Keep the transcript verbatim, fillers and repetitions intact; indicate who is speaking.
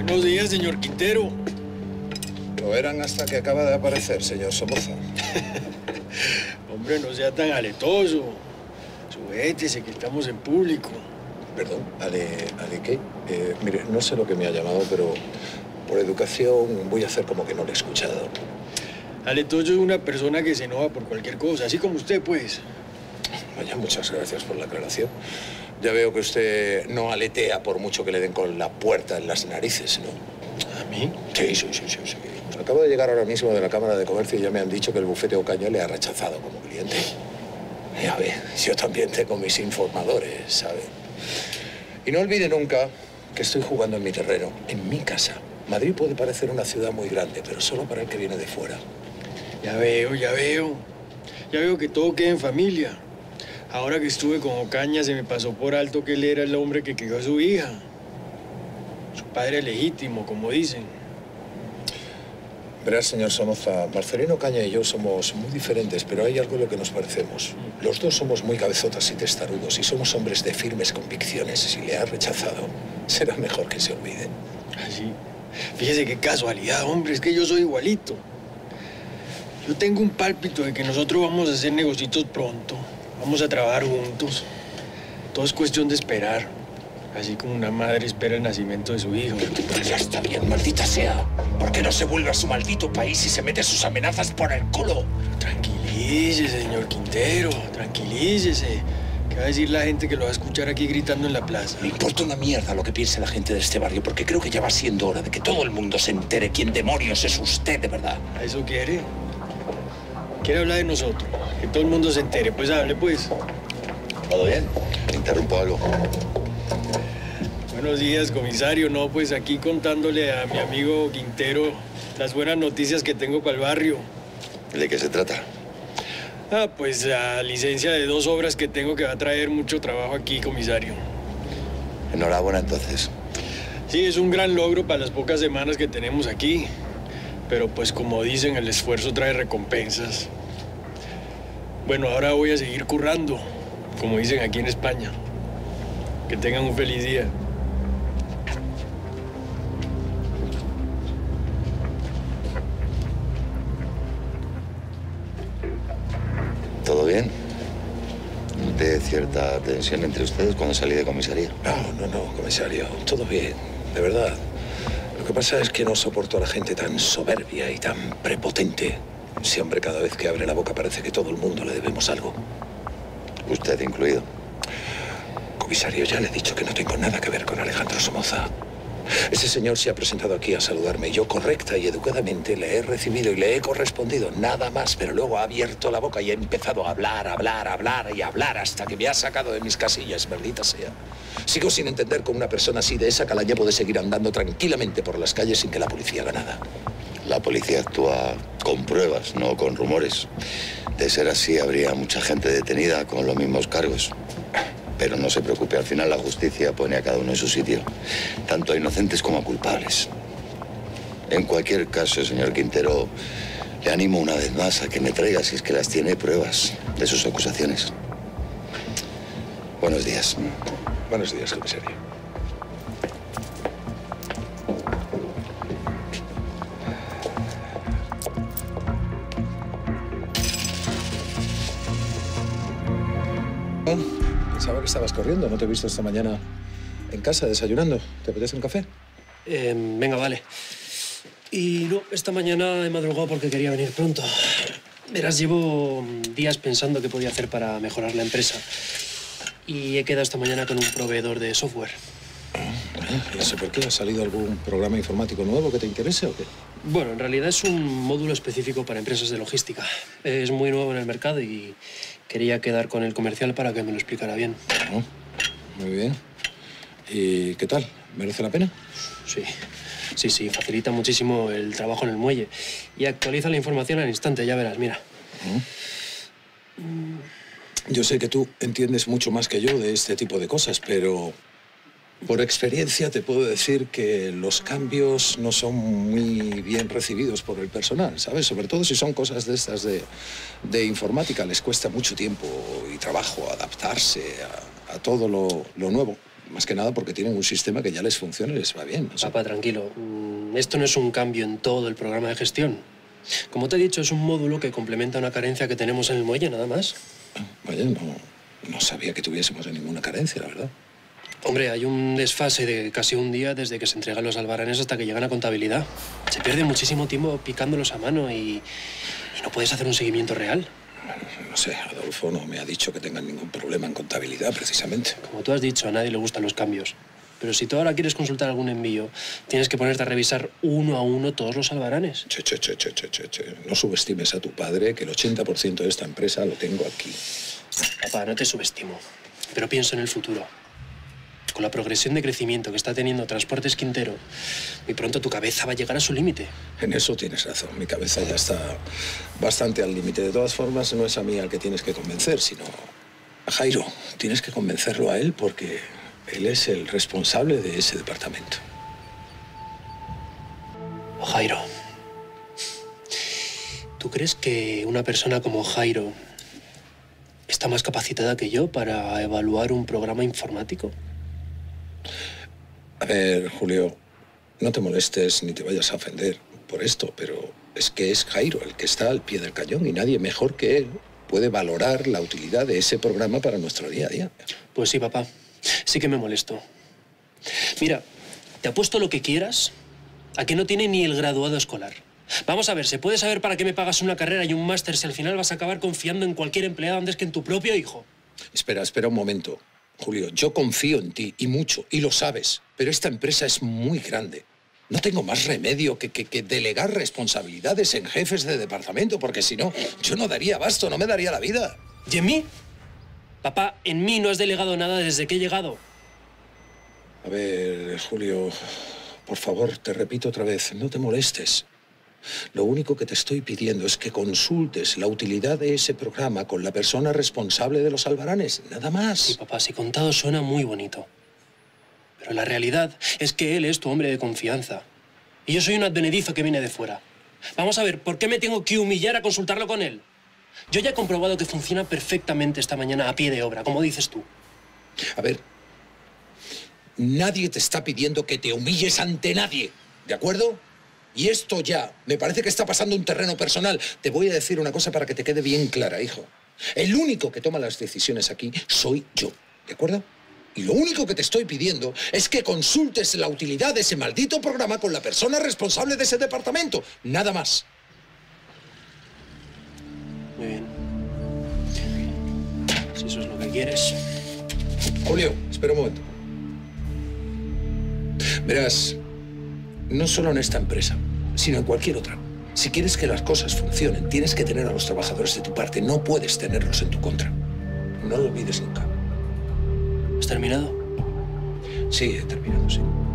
Speaker 1: Buenos días, señor Quintero.
Speaker 2: Lo eran hasta que acaba de aparecer, señor Somoza.
Speaker 1: Hombre, no sea tan aletoso. Sujétese, que estamos en público.
Speaker 2: Perdón, ¿ale, ale qué? Eh, mire, no sé lo que me ha llamado, pero por educación voy a hacer como que no lo he escuchado.
Speaker 1: Aletoso es una persona que se enoja por cualquier cosa, así como usted, pues.
Speaker 2: Vaya, muchas gracias por la aclaración. Ya veo que usted no aletea por mucho que le den con la puerta en las narices, ¿no?
Speaker 1: ¿A mí?
Speaker 2: Sí, sí, sí, sí, sí. Acabo de llegar ahora mismo de la Cámara de Comercio y ya me han dicho que el bufete Ocaña le ha rechazado como cliente. Ya ve, yo también tengo mis informadores, ¿sabe? Y no olvide nunca que estoy jugando en mi terreno, en mi casa. Madrid puede parecer una ciudad muy grande, pero solo para el que viene de fuera.
Speaker 1: Ya veo, ya veo. Ya veo que todo queda en familia. Ahora que estuve con Ocaña se me pasó por alto que él era el hombre que crió a su hija. Su padre legítimo, como dicen.
Speaker 2: Verás, señor Somoza, Marcelino Ocaña y yo somos muy diferentes, pero hay algo en lo que nos parecemos. Los dos somos muy cabezotas y testarudos y somos hombres de firmes convicciones. Si le ha rechazado, será mejor que se olvide.
Speaker 1: Así. Fíjese qué casualidad, hombre, es que yo soy igualito. Yo tengo un pálpito de que nosotros vamos a hacer negocios pronto. Vamos a trabajar juntos. Todo es cuestión de esperar. Así como una madre espera el nacimiento de su hijo.
Speaker 2: Ya está bien, maldita sea. ¿Por qué no se vuelve a su maldito país y se mete sus amenazas por el culo?
Speaker 1: Tranquilícese, señor Quintero. Tranquilícese. ¿Qué va a decir la gente que lo va a escuchar aquí gritando en la plaza?
Speaker 2: Me importa una mierda lo que piense la gente de este barrio, porque creo que ya va siendo hora de que todo el mundo se entere quién demonios es usted de verdad.
Speaker 1: ¿A eso quiere? ¿Quiere hablar de nosotros? Que todo el mundo se entere. Pues hable, pues.
Speaker 3: ¿Todo bien? ¿Interrumpo algo?
Speaker 1: Buenos días, comisario. No, pues aquí contándole a mi amigo Quintero las buenas noticias que tengo para el barrio.
Speaker 3: ¿De qué se trata?
Speaker 1: Ah, pues la licencia de dos obras que tengo que va a traer mucho trabajo aquí, comisario.
Speaker 3: Enhorabuena, entonces.
Speaker 1: Sí, es un gran logro para las pocas semanas que tenemos aquí. Pero pues como dicen, el esfuerzo trae recompensas. Bueno, ahora voy a seguir currando, como dicen aquí en España. Que tengan un feliz día.
Speaker 3: ¿Todo bien? ¿Noté cierta tensión entre ustedes cuando salí de comisaría?
Speaker 2: No, no, no, comisario. Todo bien, de verdad. Lo que pasa es que no soporto a la gente tan soberbia y tan prepotente. Ese hombre cada vez que abre la boca parece que todo el mundo le debemos algo.
Speaker 3: Usted incluido.
Speaker 2: Comisario, ya le he dicho que no tengo nada que ver con Alejandro Somoza. Ese señor se ha presentado aquí a saludarme. Yo correcta y educadamente le he recibido y le he correspondido, nada más. Pero luego ha abierto la boca y ha empezado a hablar, hablar, hablar y hablar hasta que me ha sacado de mis casillas, maldita sea. Sigo sin entender cómo una persona así de esa calaña puede seguir andando tranquilamente por las calles sin que la policía haga nada.
Speaker 3: La policía actúa con pruebas, no con rumores. De ser así, habría mucha gente detenida con los mismos cargos. Pero no se preocupe, al final la justicia pone a cada uno en su sitio, tanto a inocentes como a culpables. En cualquier caso, señor Quintero, le animo una vez más a que me traiga, si es que las tiene, pruebas de sus acusaciones. Buenos días.
Speaker 2: Buenos días, comisario. Pensaba que estabas corriendo. No te he visto esta mañana en casa desayunando. ¿Te apetece un café?
Speaker 4: Eh, venga, vale. Y no, esta mañana he madrugado porque quería venir pronto. Verás, llevo días pensando qué podía hacer para mejorar la empresa. Y he quedado esta mañana con un proveedor de software.
Speaker 2: No sé por qué. ¿Ha salido algún programa informático nuevo que te interese o qué?
Speaker 4: Bueno, en realidad es un módulo específico para empresas de logística. Es muy nuevo en el mercado y quería quedar con el comercial para que me lo explicara bien.
Speaker 2: Oh, muy bien. ¿Y qué tal? ¿Merece la pena?
Speaker 4: Sí, sí, sí. Facilita muchísimo el trabajo en el muelle. Y actualiza la información al instante, ya verás, mira.
Speaker 2: Oh. Mm. Yo sé que tú entiendes mucho más que yo de este tipo de cosas, pero por experiencia te puedo decir que los cambios no son muy bien recibidos por el personal, ¿sabes? Sobre todo si son cosas de estas de, de informática. Les cuesta mucho tiempo y trabajo adaptarse a, a todo lo, lo nuevo. Más que nada porque tienen un sistema que ya les funciona y les va bien. ¿No?
Speaker 4: Papá, tranquilo. Esto no es un cambio en todo el programa de gestión. Como te he dicho, es un módulo que complementa una carencia que tenemos en el muelle, nada más.
Speaker 2: Vaya, no, no sabía que tuviésemos ninguna carencia, la verdad.
Speaker 4: Hombre, hay un desfase de casi un día desde que se entregan los albaranes hasta que llegan a contabilidad. Se pierde muchísimo tiempo picándolos a mano y, y no puedes hacer un seguimiento real.
Speaker 2: No sé, Adolfo no me ha dicho que tengan ningún problema en contabilidad, precisamente.
Speaker 4: Como tú has dicho, a nadie le gustan los cambios. Pero si tú ahora quieres consultar algún envío, tienes que ponerte a revisar uno a uno todos los albaranes.
Speaker 2: Che, che, che, che, che, che, che. No subestimes a tu padre, que el ochenta por ciento de esta empresa lo tengo aquí.
Speaker 4: Papá, no te subestimo, pero pienso en el futuro. Con la progresión de crecimiento que está teniendo Transportes Quintero, muy pronto tu cabeza va a llegar a su límite.
Speaker 2: En eso tienes razón. Mi cabeza ya está bastante al límite. De todas formas, no es a mí al que tienes que convencer, sino a Jairo. Tienes que convencerlo a él porque él es el responsable de ese departamento.
Speaker 4: Jairo, ¿tú crees que una persona como Jairo está más capacitada que yo para evaluar un programa informático?
Speaker 2: A ver, Julio, no te molestes ni te vayas a ofender por esto, pero es que es Jairo el que está al pie del cañón y nadie mejor que él puede valorar la utilidad de ese programa para nuestro día a día.
Speaker 4: Pues sí, papá. Sí que me molesto. Mira, te apuesto lo que quieras a que no tiene ni el graduado escolar. Vamos a ver, ¿se puede saber para qué me pagas una carrera y un máster si al final vas a acabar confiando en cualquier empleado antes que en tu propio hijo?
Speaker 2: Espera, espera un momento. Julio, yo confío en ti y mucho, y lo sabes, pero esta empresa es muy grande. No tengo más remedio que, que, que delegar responsabilidades en jefes de departamento, porque si no, yo no daría abasto, no me daría la vida.
Speaker 4: ¿Y en mí? Papá, en mí no has delegado nada desde que he llegado.
Speaker 2: A ver, Julio, por favor, te repito otra vez, no te molestes. Lo único que te estoy pidiendo es que consultes la utilidad de ese programa con la persona responsable de los albaranes, nada más.
Speaker 4: Sí, papá, si contado suena muy bonito. Pero la realidad es que él es tu hombre de confianza. Y yo soy un advenedizo que viene de fuera. Vamos a ver, ¿por qué me tengo que humillar a consultarlo con él? Yo ya he comprobado que funciona perfectamente esta mañana a pie de obra, como dices tú.
Speaker 2: A ver, nadie te está pidiendo que te humilles ante nadie, ¿de acuerdo? Y esto ya, me parece que está pasando un terreno personal. Te voy a decir una cosa para que te quede bien clara, hijo. El único que toma las decisiones aquí soy yo, ¿de acuerdo? Y lo único que te estoy pidiendo es que consultes la utilidad de ese maldito programa con la persona responsable de ese departamento. Nada más.
Speaker 4: Muy bien. Si eso es lo que quieres.
Speaker 2: Julio, espera un momento. Verás, no solo en esta empresa, sino en cualquier otra. Si quieres que las cosas funcionen, tienes que tener a los trabajadores de tu parte. No puedes tenerlos en tu contra. No lo olvides nunca.
Speaker 4: ¿Has terminado?
Speaker 2: Sí, he terminado, sí.